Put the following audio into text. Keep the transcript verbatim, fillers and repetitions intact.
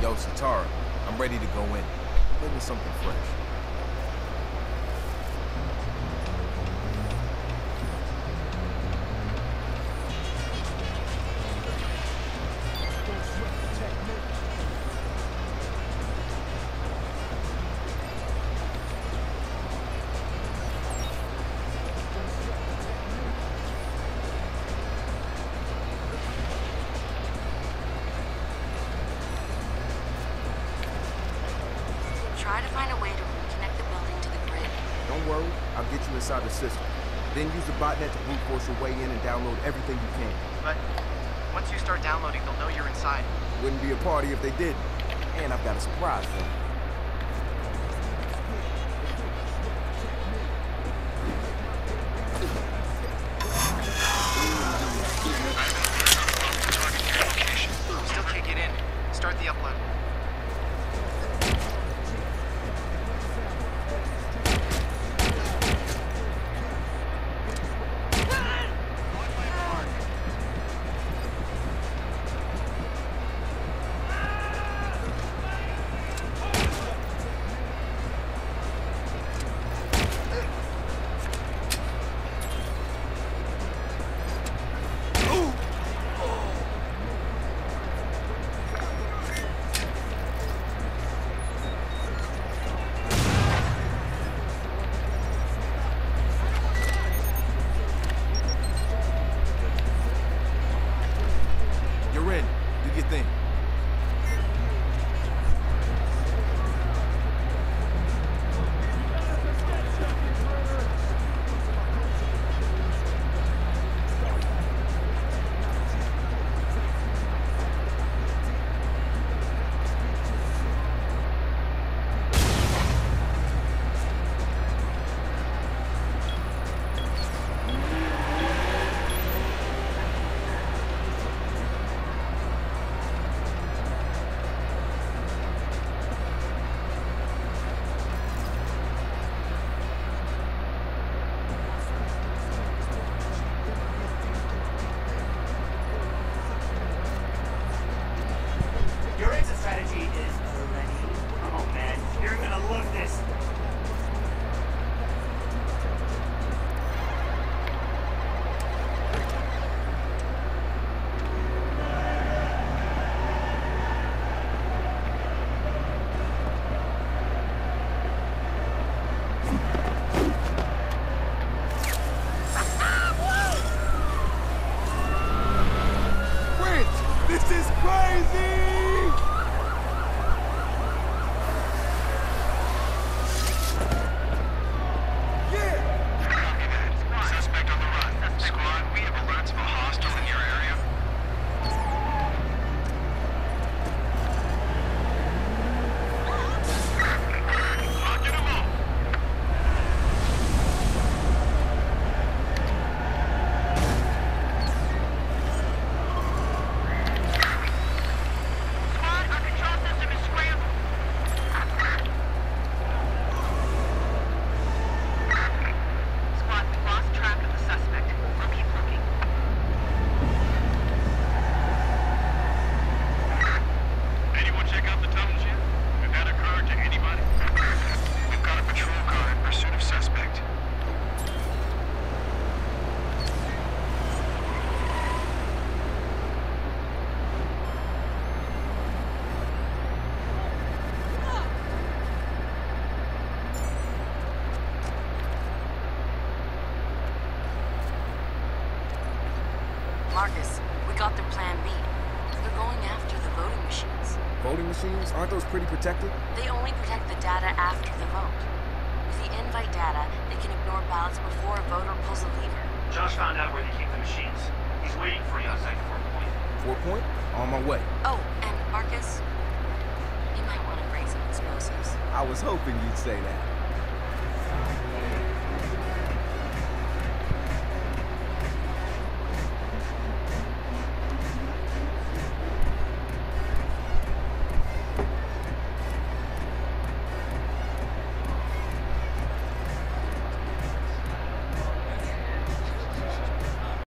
Yo, Satara, I'm ready to go in. Give me something fresh. Try to find a way to reconnect the building to the grid. Don't worry, I'll get you inside the system. Then use the botnet to brute force your way in and download everything you can. But once you start downloading, they'll know you're inside. Wouldn't be a party if they didn't. And I've got a surprise for you. Still can't get in. Start the upload. You're in. Do your thing. Your exit strategy is already. Oh man, you're gonna love this. Rich, this is crazy! Marcus, we got their plan B. They're going after the voting machines. Voting machines? Aren't those pretty protected? They only protect the data after the vote. With the invite data, they can ignore ballots before a voter pulls a lever. Josh found out where they keep the machines. He's waiting for you outside Fort Point. Fort Point? On my way. Oh, and Marcus, you might want to bring some explosives. I was hoping you'd say that.